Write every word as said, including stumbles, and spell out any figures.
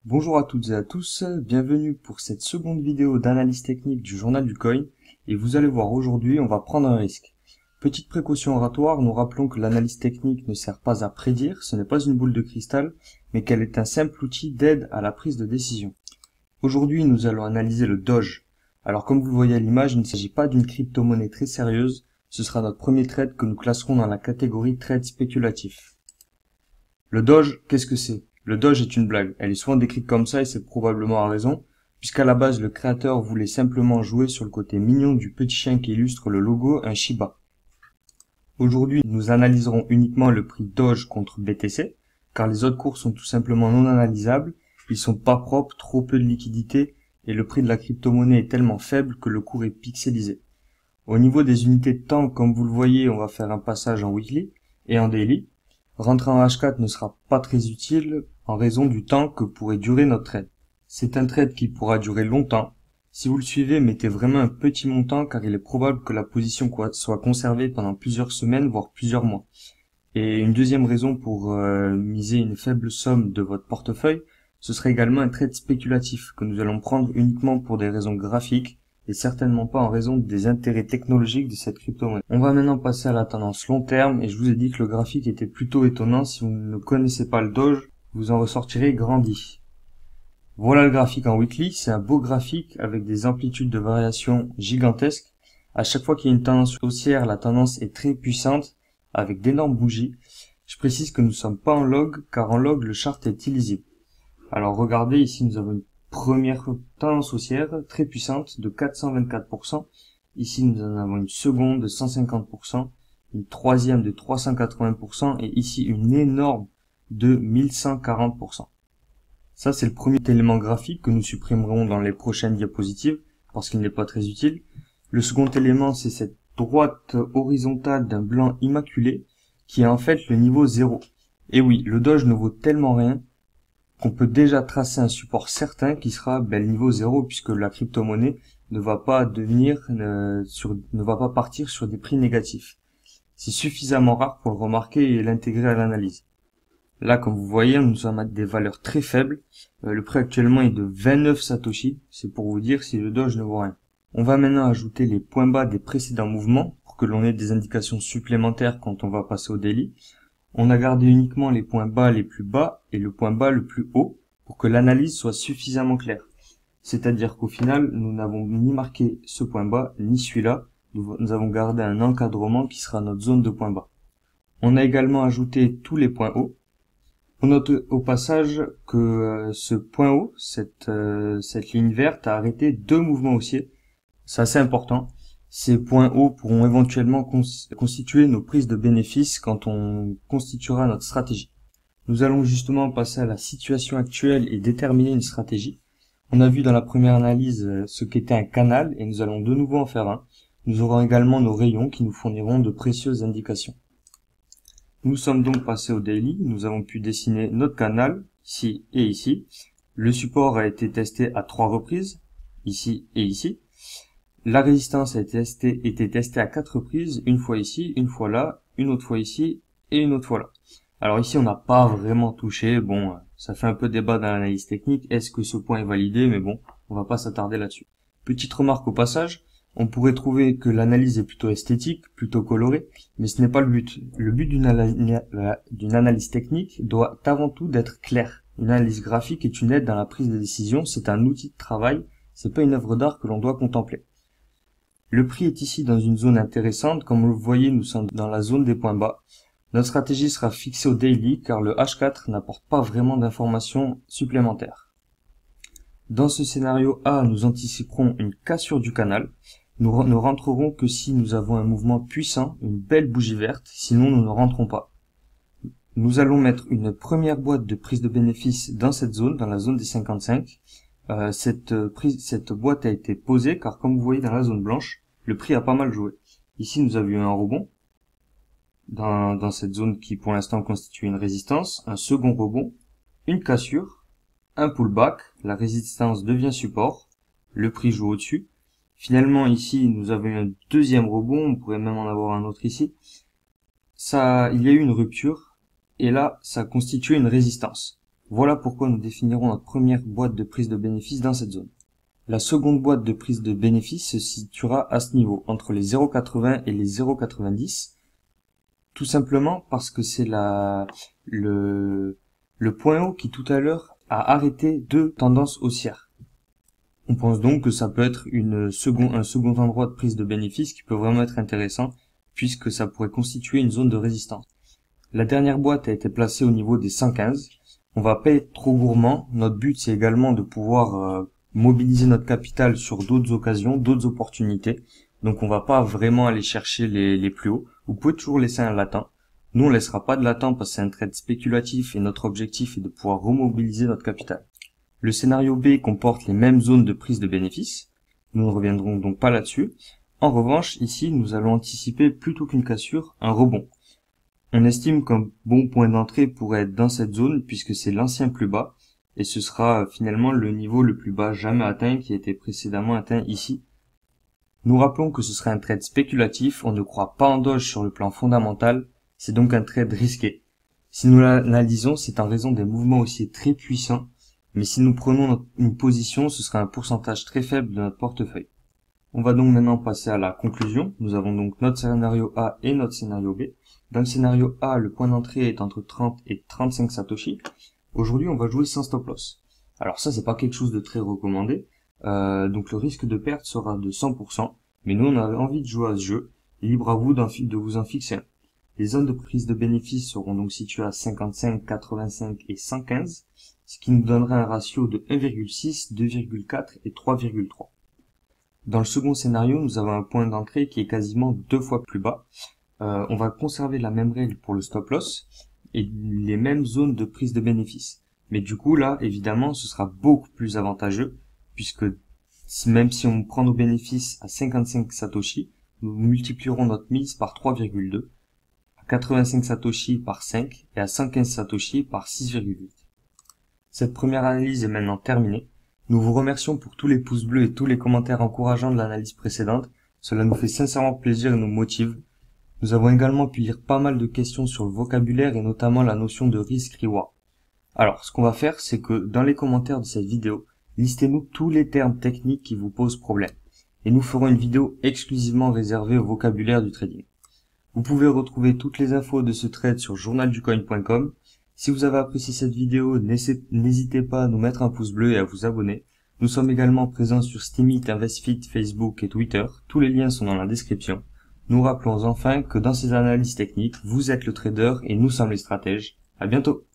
Bonjour à toutes et à tous, bienvenue pour cette seconde vidéo d'analyse technique du journal du coin, et vous allez voir aujourd'hui on va prendre un risque. Petite précaution oratoire, nous rappelons que l'analyse technique ne sert pas à prédire, ce n'est pas une boule de cristal, mais qu'elle est un simple outil d'aide à la prise de décision. Aujourd'hui nous allons analyser le Doge. Alors comme vous le voyez à l'image, il ne s'agit pas d'une crypto-monnaie très sérieuse, ce sera notre premier trade que nous classerons dans la catégorie trade spéculatif. Le Doge, qu'est-ce que c'est? Le Doge est une blague, elle est souvent décrite comme ça et c'est probablement à raison, puisqu'à la base le créateur voulait simplement jouer sur le côté mignon du petit chien qui illustre le logo, un Shiba. Aujourd'hui, nous analyserons uniquement le prix Doge contre B T C, car les autres cours sont tout simplement non analysables, ils sont pas propres, trop peu de liquidité, et le prix de la crypto-monnaie est tellement faible que le cours est pixelisé. Au niveau des unités de temps, comme vous le voyez, on va faire un passage en weekly et en daily. Rentrer en H quatre ne sera pas très utile en raison du temps que pourrait durer notre trade. C'est un trade qui pourra durer longtemps. Si vous le suivez, mettez vraiment un petit montant car il est probable que la position soit conservée pendant plusieurs semaines, voire plusieurs mois. Et une deuxième raison pour euh, miser une faible somme de votre portefeuille, ce serait également un trade spéculatif que nous allons prendre uniquement pour des raisons graphiques et certainement pas en raison des intérêts technologiques de cette crypto-monnaie. On va maintenant passer à la tendance long terme et je vous ai dit que le graphique était plutôt étonnant. Si vous ne connaissez pas le Doge, vous en ressortirez grandi. Voilà le graphique en weekly, c'est un beau graphique avec des amplitudes de variation gigantesques. À chaque fois qu'il y a une tendance haussière, la tendance est très puissante avec d'énormes bougies. Je précise que nous ne sommes pas en log car en log le chart est illisible. Alors regardez, ici nous avons une première tendance haussière très puissante de quatre cent vingt-quatre pour cent. Ici nous en avons une seconde de cent cinquante pour cent, une troisième de trois cent quatre-vingts pour cent et ici une énorme de mille cent quarante pour cent. Ça c'est le premier élément graphique que nous supprimerons dans les prochaines diapositives parce qu'il n'est pas très utile. Le second élément c'est cette droite horizontale d'un blanc immaculé qui est en fait le niveau zéro. Et oui, le Doge ne vaut tellement rien qu'on peut déjà tracer un support certain qui sera ben, le niveau zéro puisque la crypto-monnaie ne va pas devenir euh, sur, ne va pas partir sur des prix négatifs. C'est suffisamment rare pour le remarquer et l'intégrer à l'analyse. Là, comme vous voyez, nous sommes à des valeurs très faibles. Euh, le prix actuellement est de vingt-neuf Satoshi. C'est pour vous dire si le Doge ne vaut rien. On va maintenant ajouter les points bas des précédents mouvements pour que l'on ait des indications supplémentaires quand on va passer au daily. On a gardé uniquement les points bas les plus bas et le point bas le plus haut pour que l'analyse soit suffisamment claire. C'est-à-dire qu'au final, nous n'avons ni marqué ce point bas ni celui-là. Nous avons gardé un encadrement qui sera notre zone de point bas. On a également ajouté tous les points hauts. On note au passage que euh, ce point haut, cette, euh, cette ligne verte, a arrêté deux mouvements haussiers. C'est assez important. Ces points hauts pourront éventuellement constituer nos prises de bénéfices quand on constituera notre stratégie. Nous allons justement passer à la situation actuelle et déterminer une stratégie. On a vu dans la première analyse ce qu'était un canal et nous allons de nouveau en faire un. Nous aurons également nos rayons qui nous fourniront de précieuses indications. Nous sommes donc passés au daily. Nous avons pu dessiner notre canal ici et ici. Le support a été testé à trois reprises, ici et ici. La résistance a été testée, été testée à quatre reprises, une fois ici, une fois là, une autre fois ici et une autre fois là. Alors ici on n'a pas vraiment touché, bon ça fait un peu débat dans l'analyse technique, est-ce que ce point est validé, mais bon on va pas s'attarder là-dessus. Petite remarque au passage, on pourrait trouver que l'analyse est plutôt esthétique, plutôt colorée, mais ce n'est pas le but. Le but d'une analyse technique doit avant tout d'être clair. Une analyse graphique est une aide dans la prise de décision, c'est un outil de travail, c'est pas une œuvre d'art que l'on doit contempler. Le prix est ici dans une zone intéressante, comme vous le voyez nous sommes dans la zone des points bas. Notre stratégie sera fixée au daily car le H quatre n'apporte pas vraiment d'informations supplémentaires. Dans ce scénario A, nous anticiperons une cassure du canal. Nous ne rentrerons que si nous avons un mouvement puissant, une belle bougie verte, sinon nous ne rentrons pas. Nous allons mettre une première boîte de prise de bénéfice dans cette zone, dans la zone des cinquante-cinq. Euh, cette, prise, cette boîte a été posée car comme vous voyez dans la zone blanche, le prix a pas mal joué. Ici, nous avons eu un rebond dans, dans cette zone qui, pour l'instant, constitue une résistance, un second rebond, une cassure, un pullback, la résistance devient support, le prix joue au-dessus. Finalement, ici, nous avons eu un deuxième rebond, on pourrait même en avoir un autre ici. Ça, il y a eu une rupture, et là, ça constitue une résistance. Voilà pourquoi nous définirons notre première boîte de prise de bénéfice dans cette zone. La seconde boîte de prise de bénéfice se situera à ce niveau, entre les zéro virgule quatre-vingts et les zéro virgule quatre-vingt-dix, tout simplement parce que c'est la le, le point haut qui tout à l'heure a arrêté deux tendances haussières. On pense donc que ça peut être une second, un second endroit de prise de bénéfice qui peut vraiment être intéressant, puisque ça pourrait constituer une zone de résistance. La dernière boîte a été placée au niveau des cent quinze. On va pas être trop gourmand. Notre but, c'est également de pouvoir euh, mobiliser notre capital sur d'autres occasions, d'autres opportunités. Donc on va pas vraiment aller chercher les, les plus hauts. Vous pouvez toujours laisser un latent. Nous, on laissera pas de latent parce que c'est un trade spéculatif et notre objectif est de pouvoir remobiliser notre capital. Le scénario B comporte les mêmes zones de prise de bénéfice. Nous ne reviendrons donc pas là-dessus. En revanche, ici, nous allons anticiper plutôt qu'une cassure, un rebond. On estime qu'un bon point d'entrée pourrait être dans cette zone puisque c'est l'ancien plus bas et ce sera finalement le niveau le plus bas jamais atteint qui a été précédemment atteint ici. Nous rappelons que ce serait un trade spéculatif, on ne croit pas en Doge sur le plan fondamental, c'est donc un trade risqué. Si nous l'analysons, c'est en raison des mouvements haussiers très puissants, mais si nous prenons une position, ce sera un pourcentage très faible de notre portefeuille. On va donc maintenant passer à la conclusion. Nous avons donc notre scénario A et notre scénario B. Dans le scénario A, le point d'entrée est entre trente et trente-cinq satoshi. Aujourd'hui, on va jouer sans stop loss. Alors ça, c'est pas quelque chose de très recommandé. Euh, donc le risque de perte sera de cent pour cent. Mais nous, on a envie de jouer à ce jeu. Libre à vous de vous en fixer un. Les zones de prise de bénéfice seront donc situées à cinquante-cinq, quatre-vingt-cinq et cent quinze, ce qui nous donnerait un ratio de un virgule six, deux virgule quatre et trois virgule trois. Dans le second scénario, nous avons un point d'entrée qui est quasiment deux fois plus bas. Euh, on va conserver la même règle pour le stop loss et les mêmes zones de prise de bénéfice. Mais du coup, là, évidemment, ce sera beaucoup plus avantageux puisque si, même si on prend nos bénéfices à cinquante-cinq satoshi, nous multiplierons notre mise par trois virgule deux, à quatre-vingt-cinq satoshi par cinq et à cent quinze satoshi par six virgule huit. Cette première analyse est maintenant terminée. Nous vous remercions pour tous les pouces bleus et tous les commentaires encourageants de l'analyse précédente. Cela nous fait sincèrement plaisir et nous motive. Nous avons également pu lire pas mal de questions sur le vocabulaire et notamment la notion de risk-reward. Alors, ce qu'on va faire, c'est que dans les commentaires de cette vidéo, listez-nous tous les termes techniques qui vous posent problème. Et nous ferons une vidéo exclusivement réservée au vocabulaire du trading. Vous pouvez retrouver toutes les infos de ce trade sur journal du coin point com. Si vous avez apprécié cette vidéo, n'hésitez pas à nous mettre un pouce bleu et à vous abonner. Nous sommes également présents sur Steemit, InvestFit, Facebook et Twitter. Tous les liens sont dans la description. Nous rappelons enfin que dans ces analyses techniques, vous êtes le trader et nous sommes les stratèges. À bientôt!